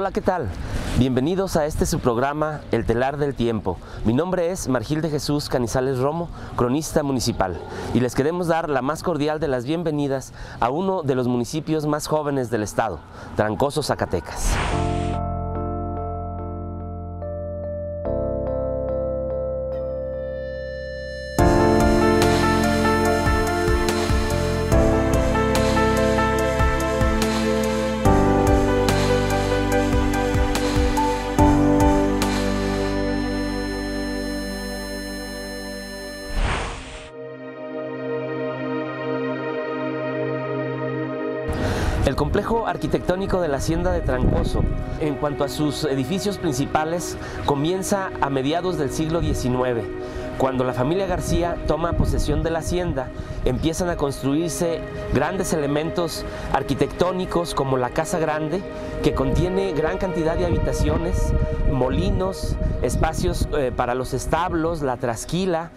Hola, ¿qué tal? Bienvenidos a este su programa, El Telar del Tiempo. Mi nombre es Margil de Jesús Canizales Romo, cronista municipal, y les queremos dar la más cordial de las bienvenidas a uno de los municipios más jóvenes del estado, Trancoso, Zacatecas. El complejo arquitectónico de la Hacienda de Trancoso, en cuanto a sus edificios principales, comienza a mediados del siglo XIX. Cuando la familia García toma posesión de la hacienda, empiezan a construirse grandes elementos arquitectónicos como la Casa Grande, que contiene gran cantidad de habitaciones, molinos, espacios para los establos, la trasquila.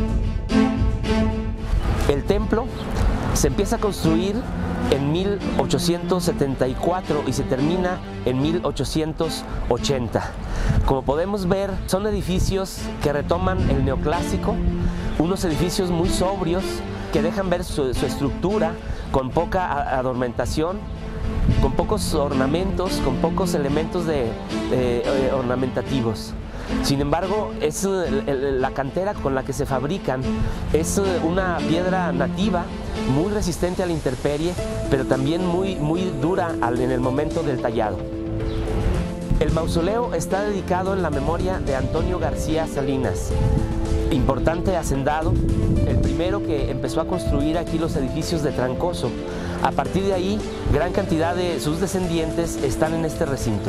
El templo se empieza a construir en 1874 y se termina en 1880. Como podemos ver, son edificios que retoman el neoclásico, unos edificios muy sobrios que dejan ver su estructura con poca adornamentación, con pocos ornamentos, con pocos elementos ornamentativos. Sin embargo, la cantera con la que se fabrican es una piedra nativa, muy resistente a la intemperie, pero también muy dura en el momento del tallado. El mausoleo está dedicado en la memoria de Antonio García Salinas, importante hacendado, el primero que empezó a construir aquí los edificios de Trancoso. A partir de ahí, gran cantidad de sus descendientes están en este recinto.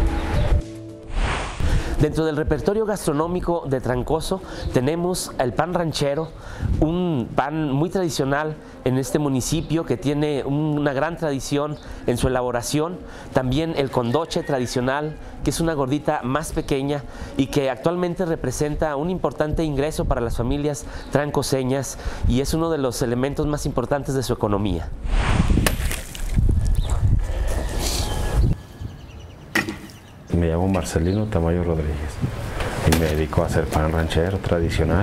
Dentro del repertorio gastronómico de Trancoso tenemos el pan ranchero, un pan muy tradicional en este municipio que tiene una gran tradición en su elaboración. También el condoche tradicional, que es una gordita más pequeña y que actualmente representa un importante ingreso para las familias trancoseñas y es uno de los elementos más importantes de su economía. Me llamo Marcelino Tamayo Rodríguez y me dedico a hacer pan ranchero tradicional.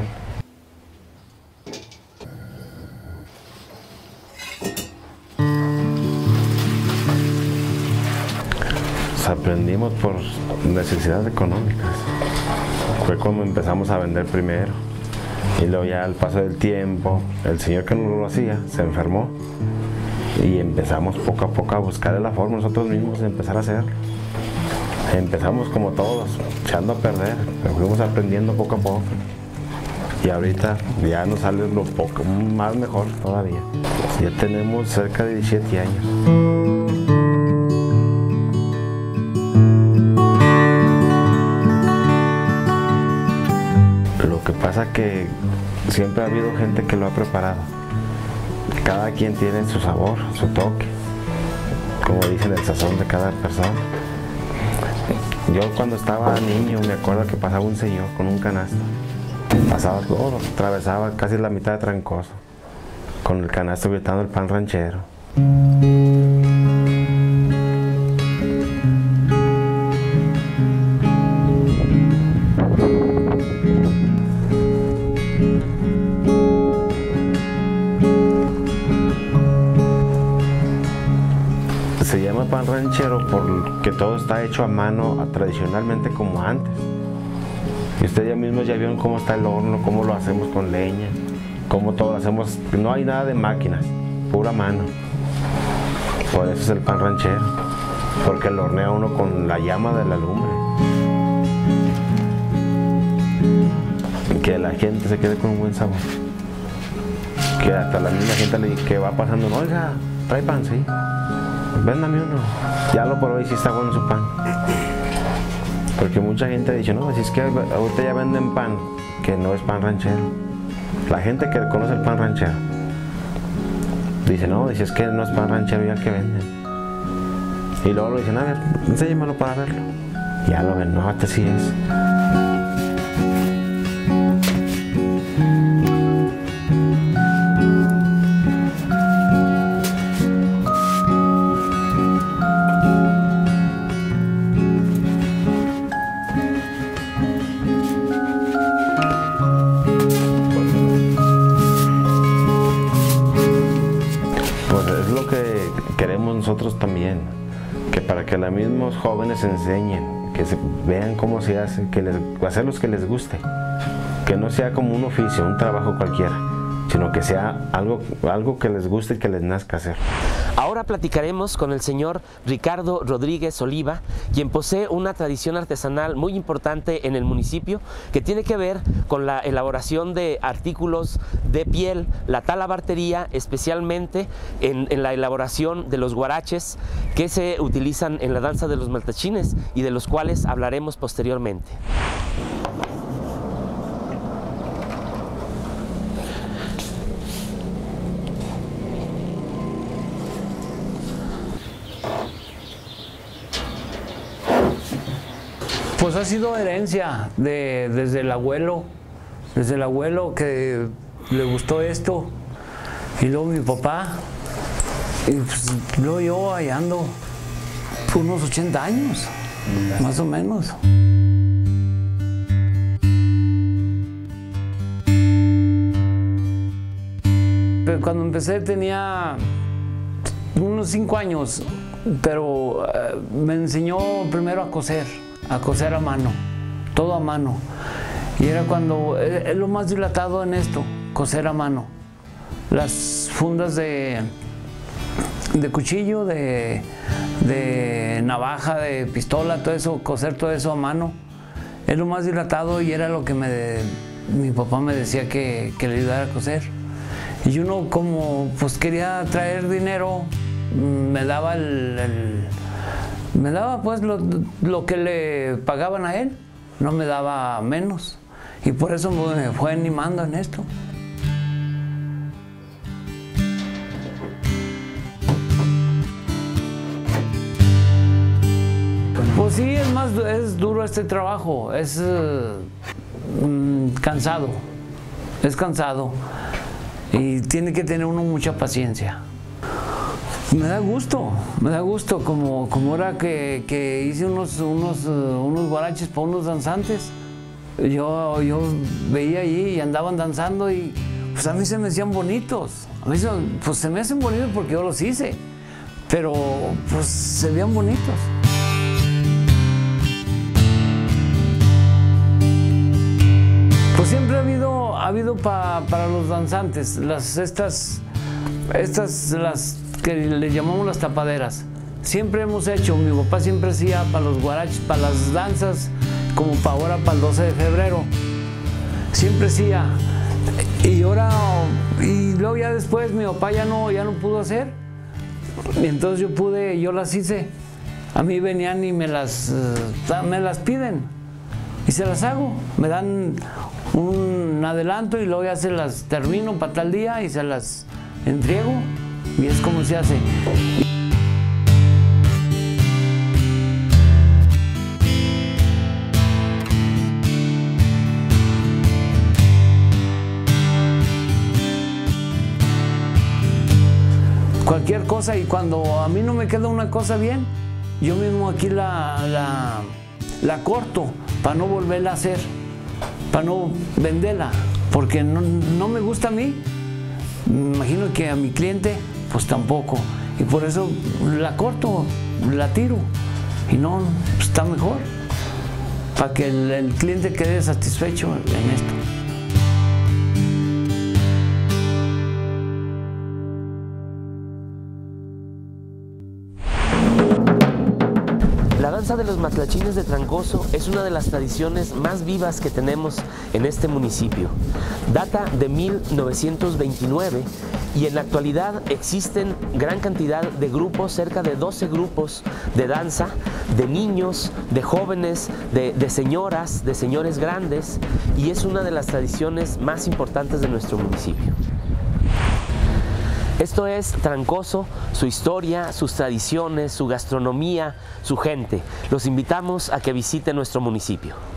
Pues aprendimos por necesidades económicas. Fue como empezamos a vender primero y luego ya al paso del tiempo el señor que nos lo hacía se enfermó y empezamos poco a poco a buscar la forma nosotros mismos de empezar a hacerlo. Empezamos como todos, echando a perder, pero fuimos aprendiendo poco a poco. Y ahorita ya nos sale lo poco, más mejor todavía. Ya tenemos cerca de 17 años. Lo que pasa que siempre ha habido gente que lo ha preparado. Cada quien tiene su sabor, su toque. Como dicen, el sazón de cada persona. Yo cuando estaba niño me acuerdo que pasaba un señor con un canasto. Pasaba todo, atravesaba casi la mitad de Trancoso, con el canasto gritando el pan ranchero. Se llama pan ranchero porque todo está hecho a mano tradicionalmente como antes. Y ustedes ya mismos ya vieron cómo está el horno, cómo lo hacemos con leña, cómo todo lo hacemos. No hay nada de máquinas, pura mano. Por eso es el pan ranchero, porque lo hornea uno con la llama de la lumbre. Y que la gente se quede con un buen sabor. Que hasta la misma gente que va pasando, oiga, trae pan, sí. Véndame uno. Ya lo probé y sí está bueno su pan. Porque mucha gente ha dicho, no, si es que ahorita ya venden pan, que no es pan ranchero. La gente que conoce el pan ranchero dice, no, dice, es que no es pan ranchero ya que venden. Y luego lo dicen, a ver, enséñamelo para verlo. Ya lo ven, no, este sí es. que los mismos jóvenes enseñen, que vean cómo se hace, hacerlos que les guste, que no sea como un oficio, un trabajo cualquiera, sino que sea algo que les guste y que les nazca hacer. Ahora platicaremos con el señor Ricardo Rodríguez Oliva, quien posee una tradición artesanal muy importante en el municipio que tiene que ver con la elaboración de artículos de piel, la talabartería, especialmente en la elaboración de los guaraches que se utilizan en la danza de los maltachines y de los cuales hablaremos posteriormente. Pues ha sido herencia desde el abuelo que le gustó esto, y luego mi papá, y pues luego yo ahí ando unos 80 años, más o menos. Cuando empecé tenía unos 5 años, pero me enseñó primero a coser a mano, todo a mano. Y era cuando, es lo más dilatado en esto, coser a mano. Las fundas de cuchillo, de navaja, de pistola, todo eso, coser todo eso a mano. Es lo más dilatado y era lo que mi papá me decía que le ayudara a coser. Y uno, como pues quería traer dinero, me daba pues lo que le pagaban a él, no me daba menos, y por eso me fue animando en esto. Pues sí, es duro este trabajo, es cansado, y tiene que tener uno mucha paciencia. Me da gusto, como ahora que hice unos guaraches para unos danzantes. Yo veía allí y andaban danzando y pues a mí se me hacían bonitos. A mí pues se me hacen bonitos porque yo los hice, pero pues se veían bonitos. Pues siempre ha habido para los danzantes, estas las que le llamamos las tapaderas. Siempre hemos hecho, mi papá siempre hacía para los guaraches, para las danzas, como para ahora, para el 12 de febrero. Siempre hacía. Y luego ya después mi papá ya no pudo hacer. Y entonces yo las hice. A mí venían y me las piden. Y se las hago. Me dan un adelanto y luego ya se las termino para tal día y se las entrego. Y es como se hace. Cualquier cosa, y cuando a mí no me queda una cosa bien, yo mismo aquí la corto para no volverla a hacer, para no venderla, porque no me gusta a mí. Me imagino que a mi cliente pues tampoco, y por eso la corto, la tiro, y no, pues está mejor, para que el cliente quede satisfecho en esto. La danza de los matlachines de Trancoso es una de las tradiciones más vivas que tenemos en este municipio. Data de 1929 y en la actualidad existen gran cantidad de grupos, cerca de 12 grupos de danza, de niños, de jóvenes, de señoras, de señores grandes, y es una de las tradiciones más importantes de nuestro municipio. Esto es Trancoso, su historia, sus tradiciones, su gastronomía, su gente. Los invitamos a que visiten nuestro municipio.